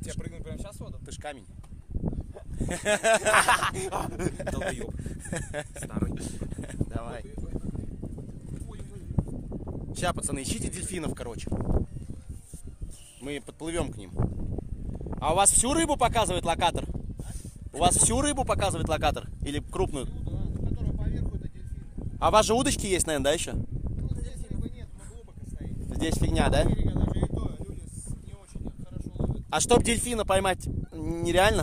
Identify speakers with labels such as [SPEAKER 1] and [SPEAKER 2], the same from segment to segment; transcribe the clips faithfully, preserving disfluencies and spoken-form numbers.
[SPEAKER 1] Тебе прыгнуть прямо сейчас в воду?
[SPEAKER 2] Ты ж камень.
[SPEAKER 1] Долбоёб. Старый.
[SPEAKER 2] Давай. Сейчас, пацаны, ищите дельфинов, короче. Мы подплывем к ним. А у вас всю рыбу показывает локатор? У вас всю рыбу показывает локатор? Или крупную? А у вас же удочки есть, наверное, да, еще? Здесь фигня, да? А чтоб дельфина поймать нереально?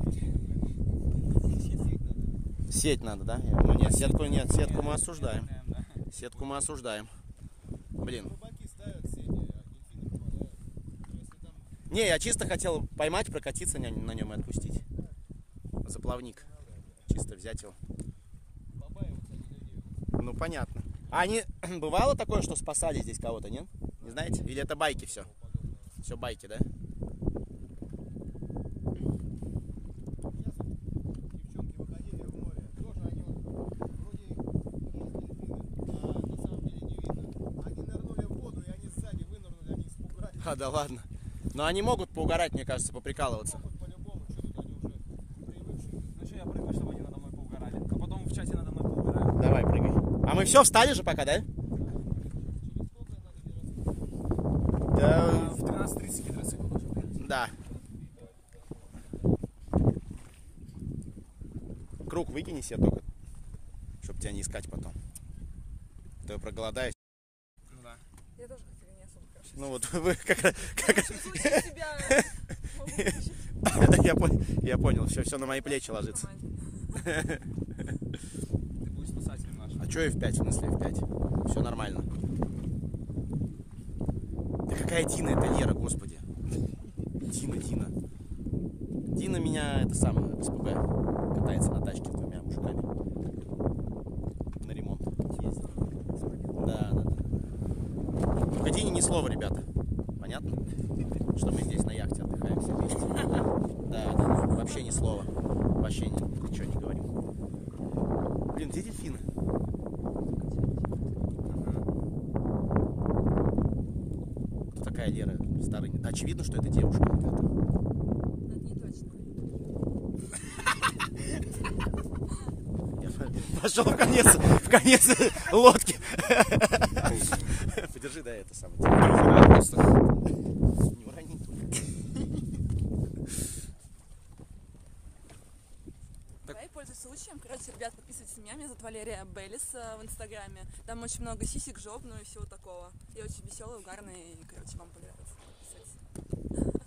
[SPEAKER 2] Сеть надо, да? Ну нет, сетку нет, сетку мы осуждаем. Сетку мы осуждаем. Блин. Не, я чисто хотел поймать, прокатиться на нем и отпустить. Заплавник. Чисто взять его. Ну понятно. А они, бывало такое, что спасали здесь кого-то, нет? Не знаете? Или это байки все? Все байки, да? А, да ладно. Но они могут поугарать, мне кажется, поприкалываться.
[SPEAKER 1] Ну что, я прыгаю, чтобы они надо мной поугарали. А потом в чате надо мной поугарают.
[SPEAKER 2] Давай, прыгай. А мы все встали же пока, да? Да.
[SPEAKER 1] В тринадцать тридцать гидроцикл должен приехать.
[SPEAKER 2] Да. Круг выкини себе только, чтобы тебя не искать потом. То я проголодаюсь.
[SPEAKER 1] Ну да.
[SPEAKER 3] Я тоже хотела не особо хорошо.
[SPEAKER 2] Ну вот вы как раз... Как...
[SPEAKER 3] Себя...
[SPEAKER 2] я, понял, я понял, все, все на мои плечи ложится.
[SPEAKER 1] Ты будешь спасателем нашим.
[SPEAKER 2] А что эф пять, в смысле эф пять? Все нормально. Да какая Дина, это Лера, господи. Дина, Дина. Дина меня, это самое, в СПБ. Катается на тачке с двумя мужиками. На ремонт. Да, да, да. Только Дине ни слова, ребята. Понятно? Что мы здесь на яхте отдыхаем все вместе. Да, да, да. Вообще ни слова. Вообще ни, ничего не говорим. Блин, где дельфины? Кто такая Лера? Старый. Очевидно, что это девушка какая-то.
[SPEAKER 3] Но это не точно.
[SPEAKER 2] Я пошел в конец, в конец лодки. Подержи, да, это самое. Не урони.
[SPEAKER 3] Давай, пользуясь случаем. Короче, ребят, подписывайтесь на меня. Меня зовут Валерия Беллис в инстаграме. Там очень много сисек, жоп, ну и всего такого. Я очень веселая, угарная, и, короче, вам понравится. Подписывайтесь.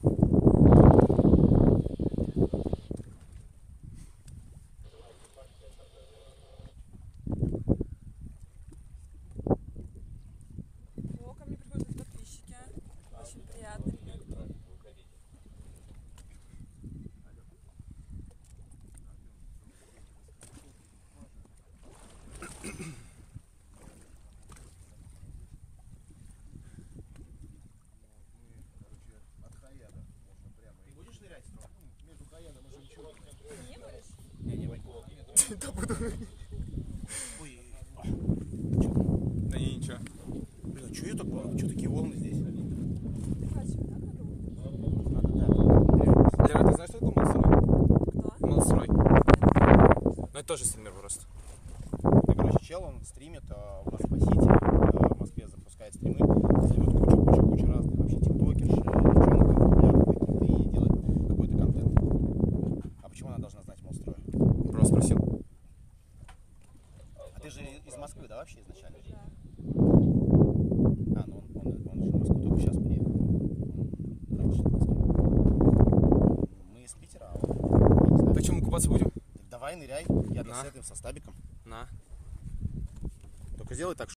[SPEAKER 3] О, ко мне приходят подписчики. Очень приятно, ребят.
[SPEAKER 2] Будешь нырять? Между Хаядом и Жемчугом.
[SPEAKER 3] Ты не будешь?
[SPEAKER 2] Не, не буду. Да буду. Ой.
[SPEAKER 1] Да не, ничего.
[SPEAKER 2] Блин, а что я такое? Что такие волны здесь?
[SPEAKER 3] Прикачивай, да, надо?
[SPEAKER 2] Надо, да.
[SPEAKER 1] Лера, ты знаешь, что такое Малстрой?
[SPEAKER 3] Кто?
[SPEAKER 1] Малстрой. Ну это тоже стример просто.
[SPEAKER 2] Да, короче, чел, он стримит а, у нас по сети, а, в Москве запускает стримы, зовет кучу-кучу-кучу разных вообще тиктокерш, девчонок, популярных каких-то и делает какой-то контент. А почему она должна знать Малстрой?
[SPEAKER 1] Просто спросил.
[SPEAKER 2] А ты же из Москвы, да, вообще изначально?
[SPEAKER 3] Да.
[SPEAKER 2] А, ну он, он, он же в Москву только сейчас приехал. Он раньше в Москве. Мы из Питера, а он, я не знаю.
[SPEAKER 1] Почему купаться будем?
[SPEAKER 2] Так давай ныряй, я
[SPEAKER 1] На.
[SPEAKER 2] с этим, со стабиком.
[SPEAKER 1] На.
[SPEAKER 2] Только сделай так,